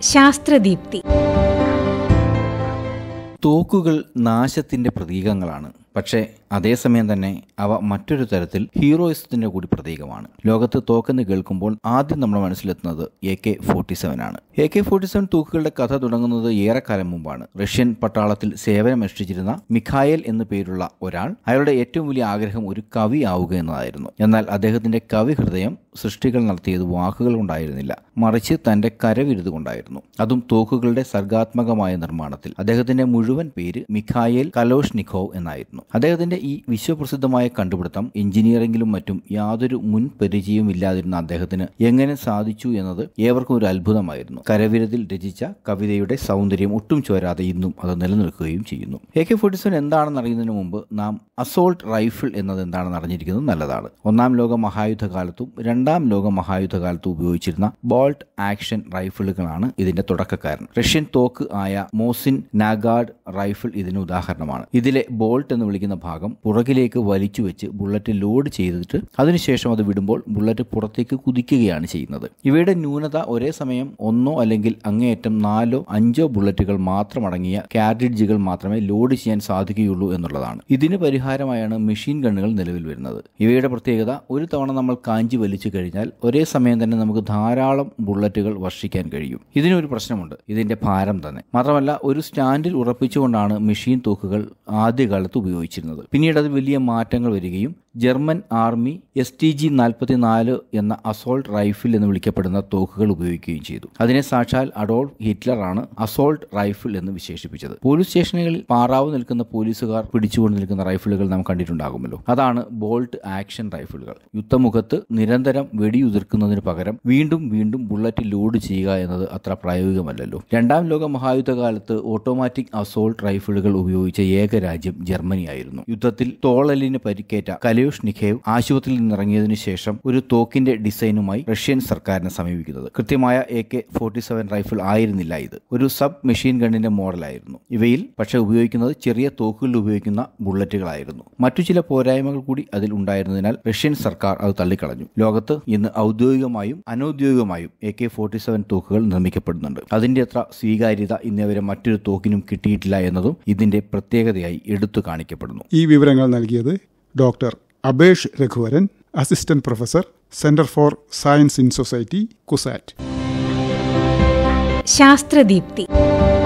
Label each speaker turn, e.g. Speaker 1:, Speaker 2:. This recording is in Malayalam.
Speaker 1: ശാസ്ത്രദീപ്തി.
Speaker 2: തോക്കുകൾ നാശത്തിന്റെ പ്രതീകങ്ങളാണ്. പക്ഷേ അതേസമയം തന്നെ അവ മറ്റൊരു തരത്തിൽ ഹീറോയിസത്തിന്റെ കൂടി പ്രതീകമാണ്. ലോകത്ത് തോക്കെന്ന് കേൾക്കുമ്പോൾ ആദ്യം നമ്മുടെ മനസ്സിലെത്തുന്നത് AK-47 ആണ്. AK-47 തോക്കുകളുടെ കഥ തുടങ്ങുന്നത് ഏറെക്കാലം മുമ്പാണ്. റഷ്യൻ പട്ടാളത്തിൽ സേവനമനുഷ്ഠിച്ചിരുന്ന മിഖായേൽ എന്നു പേരുള്ള ഒരാൾ, അയാളുടെ ഏറ്റവും വലിയ ആഗ്രഹം ഒരു കവി ആവുക എന്നതായിരുന്നു. എന്നാൽ അദ്ദേഹത്തിന്റെ കവി ഹൃദയം സൃഷ്ടികൾ നടത്തിയത് വാക്കുകൾ കൊണ്ടായിരുന്നില്ല, മറിച്ച് തന്റെ കരവിരുത് കൊണ്ടായിരുന്നു. അതും തോക്കുകളുടെ സർഗാത്മകമായ നിർമ്മാണത്തിൽ. അദ്ദേഹത്തിന്റെ മുഴുവൻ പേര് മിഖായേൽ കലോഷ്നിക്കോവ് എന്നായിരുന്നു. അദ്ദേഹത്തിന്റെ ഈ വിശ്വപ്രസിദ്ധമായ കണ്ടുപിടുത്തം എഞ്ചിനീയറിംഗിലും മറ്റും യാതൊരു മുൻ പരിചയവും ഇല്ലാതിരുന്ന അദ്ദേഹത്തിന് എങ്ങനെ സാധിച്ചു എന്നത് ഏവർക്കും ഒരു അത്ഭുതമായിരുന്നു. കരവിരുതിൽ രചിച്ച കവിതയുടെ സൗന്ദര്യം ഒട്ടും ചോരാതെ ഇന്നും അത് നിലനിൽക്കുകയും ചെയ്യുന്നു. AK-47 എന്താണെന്ന് അറിയുന്നതിന് മുമ്പ് നാം അസോൾട്ട് റൈഫിൾ എന്നത് എന്താണെന്ന് അറിഞ്ഞിരിക്കുന്നത് നല്ലതാണ്. ഒന്നാം ലോക മഹായുദ്ധകാലത്തും രണ്ടാം ലോക മഹായുദ്ധകാലത്തും ഉപയോഗിച്ചിരുന്ന ബോൾട്ട് ആക്ഷൻ റൈഫിളുകളാണ് ഇതിന്റെ തുടക്കക്കാരൻ. റഷ്യൻ തോക്ക് ആയ മോസിൻ നാഗാർഡ് റൈഫിൾ ഇതിന് ഉദാഹരണമാണ്. ഇതിലെ ബോൾട്ട് എന്ന് വിളിക്കുന്ന ഭാഗം പുറകിലേക്ക് വലിച്ചു വെച്ച് ബുള്ളറ്റ് ലോഡ് ചെയ്തിട്ട് അതിനുശേഷം അത് വിടുമ്പോൾ ബുള്ളറ്റ് പുറത്തേക്ക് കുതിക്കുകയാണ് ചെയ്യുന്നത്. ഇവയുടെ ന്യൂനത ഒരേ സമയം 1 അല്ലെങ്കിൽ അങ്ങേയറ്റം 4 or 5 ബുള്ളറ്റുകൾ മാത്രം അടങ്ങിയ കാർട്രിഡ്ജുകൾ മാത്രമേ ലോഡ് ചെയ്യാൻ സാധിക്കുകയുള്ളൂ എന്നുള്ളതാണ്. ഇതിന് പരിഹാരമായാണ് മെഷീൻ ഗണ്ണുകൾ നിലവിൽ വരുന്നത്. ഇവയുടെ പ്രത്യേകത, ഒരു തവണ നമ്മൾ കാഞ്ചി വലിച്ചു കഴിഞ്ഞാൽ ഒരേ സമയം തന്നെ നമുക്ക് ധാരാളം ബുള്ളറ്റുകൾ വർഷിക്കാൻ കഴിയും. ഇതിനൊരു പ്രശ്നമുണ്ട്, ഇതിന്റെ ഭാരം തന്നെ. മാത്രമല്ല ഒരു സ്റ്റാൻഡിൽ ഉറപ്പിച്ചുകൊണ്ടാണ് മെഷീൻ തോക്കുകൾ ആദ്യകാലത്ത് ഉപയോഗിച്ചിരുന്നത്. പിന്നീട് അത് വലിയ മാറ്റങ്ങൾ വരികയും ജർമ്മൻ ആർമി STG-44 എന്ന അസോൾട്ട് റൈഫിൾ എന്ന് വിളിക്കപ്പെടുന്ന തോക്കുകൾ ഉപയോഗിക്കുകയും ചെയ്തു. അതിനെ സാക്ഷാൽ അഡോൾഫ് ഹിറ്റ്ലർ ആണ് അസോൾട്ട് റൈഫിൾ എന്ന് വിശേഷിപ്പിച്ചത്. പോലീസ് സ്റ്റേഷനുകളിൽ പാറാവ് നിൽക്കുന്ന പോലീസുകാർ പിടിച്ചുകൊണ്ട് നിൽക്കുന്ന റൈഫിളുകൾ നാം കണ്ടിട്ടുണ്ടാകുമല്ലോ. അതാണ് ബോൾട്ട് ആക്ഷൻ റൈഫിളുകൾ. യുദ്ധമുഖത്ത് നിരന്തരം വെടിയുതിർക്കുന്നതിന് പകരം വീണ്ടും വീണ്ടും ബുള്ളറ്റ് ലോഡ് ചെയ്യുക എന്നത് അത്ര പ്രായോഗികമല്ലല്ലോ. രണ്ടാം ലോക മഹായുദ്ധകാലത്ത് ഓട്ടോമാറ്റിക് അസോൾട്ട് റൈഫിളുകൾ ഉപയോഗിച്ച ഏക രാജ്യം ജർമ്മനിയായിരുന്നു. യുദ്ധത്തിൽ തോളലിന് പരിക്കേറ്റ കലോഷ്നിക്കോവ് ആശുപത്രിയിൽ നിന്നിറങ്ങിയതിനു ശേഷം ഒരു തോക്കിന്റെ ഡിസൈനുമായി റഷ്യൻ സർക്കാരിനെ സമീപിക്കുന്നത്. കൃത്യമായ AK-47 റൈഫിൾ ആയിരുന്നില്ല ഇത്. ഒരു സബ് മെഷീൻ ഗണ്ണിന്റെ മോഡലായിരുന്നു. ഇവയിൽ പക്ഷേ ഉപയോഗിക്കുന്നത് ചെറിയ തോക്കുകളിൽ ഉപയോഗിക്കുന്ന ബുള്ളറ്റുകളായിരുന്നു. മറ്റു ചില പോരായ്മകൾ കൂടി അതിൽ ഉണ്ടായിരുന്നതിനാൽ റഷ്യൻ സർക്കാർ അത് തള്ളിക്കളഞ്ഞു. ലോകത്ത് ഇന്ന് ഔദ്യോഗികമായും അനൌദ്യോഗികമായും AK-47 തോക്കുകൾ നിർമ്മിക്കപ്പെടുന്നുണ്ട്. അതിന്റെ അത്ര സ്വീകാര്യത ഇന്നേവരെ മറ്റൊരു തോക്കിനും കിട്ടിയിട്ടില്ല എന്നതും ഇതിന്റെ പ്രത്യേകതയായി എടുത്തു കാണിക്കപ്പെടുന്നു.
Speaker 3: ഈ വിവരങ്ങൾ നൽകിയത് doctor Abesh Raghuvaran, assistant professor, centre for science in society, CUSAT.
Speaker 1: ശാസ്ത്രദീപ്തി.